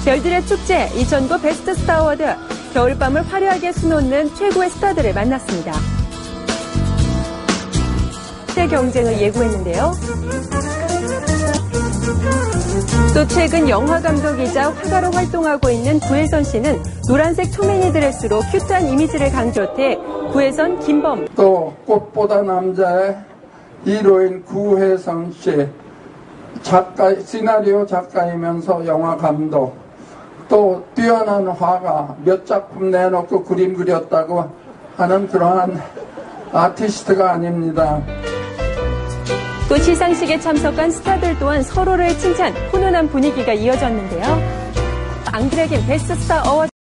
별들의 축제 2009 베스트 스타 어워드, 겨울밤을 화려하게 수놓는 최고의 스타들을 만났습니다. 새 경쟁을 예고했는데요. 또 최근 영화 감독이자 화가로 활동하고 있는 구혜선 씨는 노란색 초미니 드레스로 큐트한 이미지를 강조해 구혜선, 김범. 또 꽃보다 남자의 히로인 구혜선 씨, 시나리오 작가이면서 영화 감독, 또 뛰어난 화가 몇 작품 내놓고 그림 그렸다고 하는 그러한 아티스트가 아닙니다. 또 시상식에 참석한 스타들 또한 서로를 칭찬, 훈훈한 분위기가 이어졌는데요. 앙드레긴 베스트 스타 어워드